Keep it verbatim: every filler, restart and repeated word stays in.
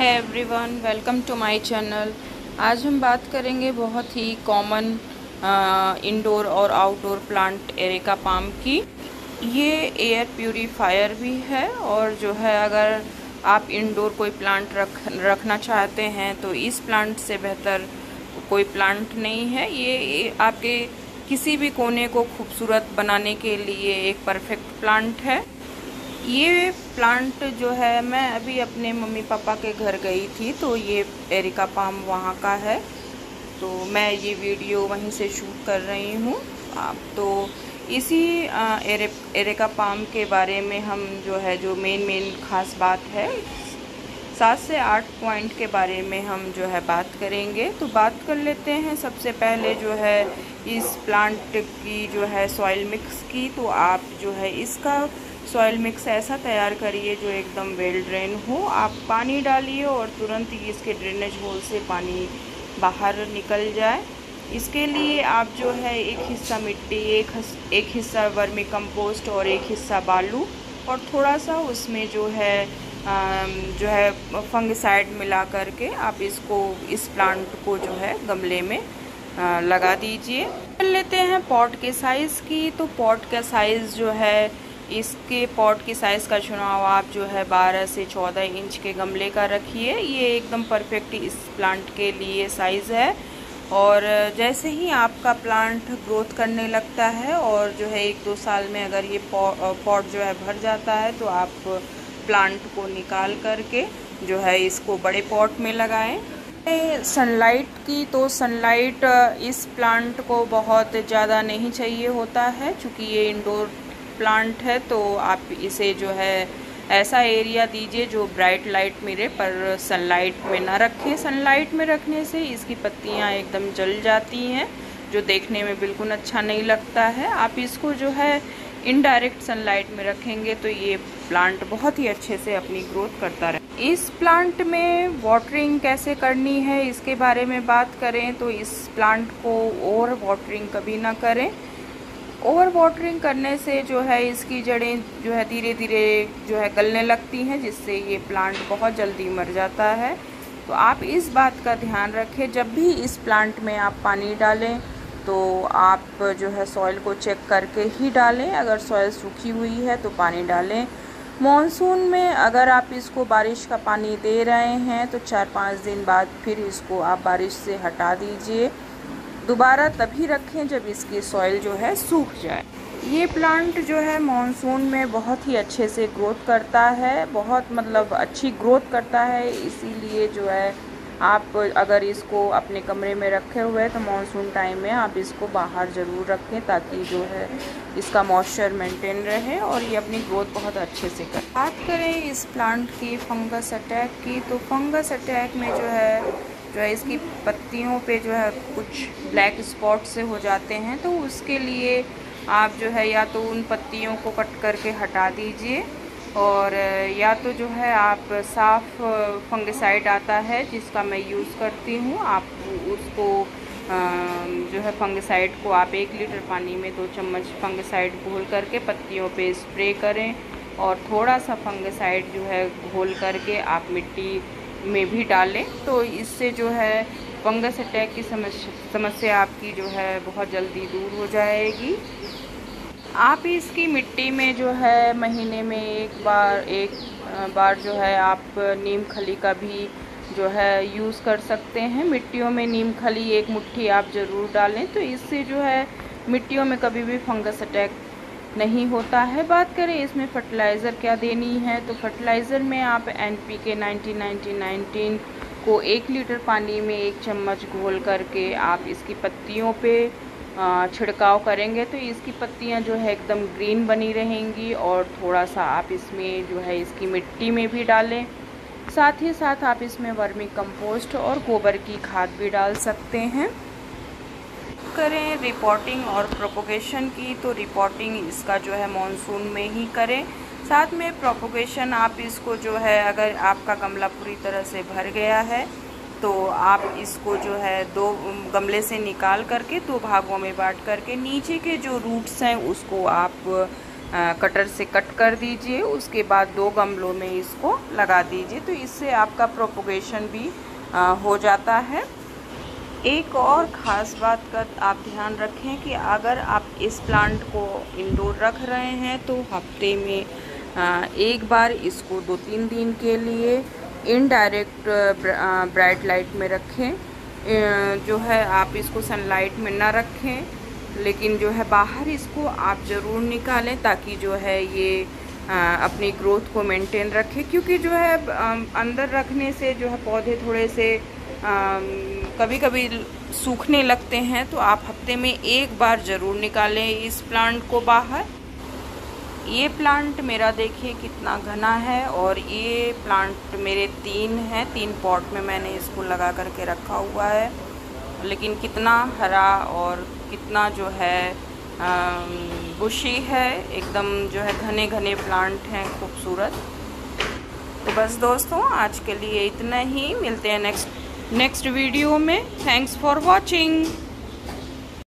है everyone, welcome to my channel. आज हम बात करेंगे बहुत ही कॉमन इंडोर और आउटडोर प्लांट एरेका पाम की। ये एयर प्यूरीफायर भी है और जो है अगर आप इंडोर कोई प्लांट रख रखना चाहते हैं तो इस प्लांट से बेहतर कोई प्लांट नहीं है। ये, ये आपके किसी भी कोने को खूबसूरत बनाने के लिए एक परफेक्ट प्लांट है। ये प्लांट जो है, मैं अभी अपने मम्मी पापा के घर गई थी तो ये एरेका पाम वहाँ का है, तो मैं ये वीडियो वहीं से शूट कर रही हूँ। आप तो इसी एरे एरेका पाम के बारे में हम जो है जो मेन मेन खास बात है, सात से आठ पॉइंट के बारे में हम जो है बात करेंगे। तो बात कर लेते हैं सबसे पहले जो है इस प्लांट की जो है सॉइल मिक्स की। तो आप जो है इसका सॉइल मिक्स ऐसा तैयार करिए जो एकदम वेल ड्रेन हो। आप पानी डालिए और तुरंत ही इसके ड्रेनेज होल से पानी बाहर निकल जाए। इसके लिए आप जो है एक हिस्सा मिट्टी, एक एक हिस्सा वर्मी कंपोस्ट और एक हिस्सा बालू और थोड़ा सा उसमें जो है जो है फंगिसाइड मिला करके आप इसको इस प्लांट को जो है गमले में लगा दीजिए। कर लेते हैं पॉट के साइज़ की। तो पॉट का साइज़ जो है, इसके पॉट की साइज़ का चुनाव आप जो है बारह से चौदह इंच के गमले का रखिए। ये एकदम परफेक्ट इस प्लांट के लिए साइज़ है। और जैसे ही आपका प्लांट ग्रोथ करने लगता है और जो है एक दो साल में अगर ये पॉट जो है भर जाता है तो आप प्लांट को निकाल करके जो है इसको बड़े पॉट में लगाएं। सनलाइट की, तो सनलाइट इस प्लांट को बहुत ज़्यादा नहीं चाहिए होता है, क्योंकि ये इंडोर प्लांट है। तो आप इसे जो है ऐसा एरिया दीजिए जो ब्राइट लाइट मिले, पर सनलाइट में ना रखें। सनलाइट में रखने से इसकी पत्तियां एकदम जल जाती हैं, जो देखने में बिल्कुल अच्छा नहीं लगता है। आप इसको जो है इनडायरेक्ट सनलाइट में रखेंगे तो ये प्लांट बहुत ही अच्छे से अपनी ग्रोथ करता रहे। इस प्लांट में वाटरिंग कैसे करनी है इसके बारे में बात करें तो इस प्लांट को ओवर वाटरिंग कभी ना करें। ओवर वाटरिंग करने से जो है इसकी जड़ें जो है धीरे धीरे जो है गलने लगती हैं, जिससे ये प्लांट बहुत जल्दी मर जाता है। तो आप इस बात का ध्यान रखें, जब भी इस प्लांट में आप पानी डालें तो आप जो है सॉइल को चेक करके ही डालें। अगर सॉइल सूखी हुई है तो पानी डालें। मॉनसून में अगर आप इसको बारिश का पानी दे रहे हैं तो चार पाँच दिन बाद फिर इसको आप बारिश से हटा दीजिए। दोबारा तभी रखें जब इसकी सॉइल जो है सूख जाए। ये प्लांट जो है मॉनसून में बहुत ही अच्छे से ग्रोथ करता है, बहुत मतलब अच्छी ग्रोथ करता है। इसीलिए जो है आप अगर इसको अपने कमरे में रखे हुए हैं तो मॉनसून टाइम में आप इसको बाहर ज़रूर रखें, ताकि जो है इसका मॉइस्चर मेंटेन रहे और ये अपनी ग्रोथ बहुत अच्छे से करे। बात करें इस प्लांट की फंगस अटैक की, तो फंगस अटैक में जो है जो है इसकी पत्तियों पे जो है कुछ ब्लैक स्पॉट से हो जाते हैं। तो उसके लिए आप जो है या तो उन पत्तियों को कट करके हटा दीजिए, और या तो जो है आप साफ फंगिसाइड आता है जिसका मैं यूज़ करती हूँ, आप उसको जो है फंगिसाइड को आप एक लीटर पानी में दो चम्मच फंगिसाइड घोल करके पत्तियों पे स्प्रे करें, और थोड़ा सा फंगिसाइड जो है घोल करके आप मिट्टी में भी डालें। तो इससे जो है फंगस अटैक की समस्या समस्या आपकी जो है बहुत जल्दी दूर हो जाएगी। आप इसकी मिट्टी में जो है महीने में एक बार एक बार जो है आप नीम खली का भी जो है यूज़ कर सकते हैं। मिट्टियों में नीम खली एक मुट्ठी आप ज़रूर डालें, तो इससे जो है मिट्टियों में कभी भी फंगस अटैक नहीं होता है। बात करें इसमें फर्टिलाइज़र क्या देनी है, तो फर्टिलाइज़र में आप N P K nineteen nineteen nineteen को एक लीटर पानी में एक चम्मच घोल करके आप इसकी पत्तियों पे छिड़काव करेंगे तो इसकी पत्तियां जो है एकदम ग्रीन बनी रहेंगी। और थोड़ा सा आप इसमें जो है इसकी मिट्टी में भी डालें, साथ ही साथ आप इसमें वर्मी कंपोस्ट और गोबर की खाद भी डाल सकते हैं। करें रिपोर्टिंग और प्रोपोगेशन की, तो रिपोर्टिंग इसका जो है मॉनसून में ही करें। साथ में प्रोपोगेशन आप इसको जो है अगर आपका गमला पूरी तरह से भर गया है तो आप इसको जो है दो गमले से निकाल करके दो भागों में बांट करके नीचे के जो रूट्स हैं उसको आप कटर से कट कर दीजिए। उसके बाद दो गमलों में इसको लगा दीजिए, तो इससे आपका प्रोपोगेशन भी आ, हो जाता है। एक और ख़ास बात का आप ध्यान रखें कि अगर आप इस प्लांट को इंडोर रख रहे हैं तो हफ्ते में आ, एक बार इसको दो तीन दिन के लिए इनडायरेक्ट ब्राइट लाइट में रखें। जो है आप इसको सनलाइट में ना रखें, लेकिन जो है बाहर इसको आप ज़रूर निकालें ताकि जो है ये आ, अपनी ग्रोथ को मेंटेन रखे। क्योंकि जो है आ, अंदर रखने से जो है पौधे थोड़े से आ, कभी कभी सूखने लगते हैं, तो आप हफ्ते में एक बार ज़रूर निकालें इस प्लांट को बाहर। ये प्लांट मेरा देखिए कितना घना है, और ये प्लांट मेरे तीन हैं, तीन पॉट में मैंने इसको लगा करके रखा हुआ है, लेकिन कितना हरा और कितना जो है बुशी है, एकदम जो है घने घने प्लांट हैं, खूबसूरत। तो बस दोस्तों आज के लिए इतना ही, मिलते हैं नेक्स्ट नेक्स्ट वीडियो में। Thanks for watching.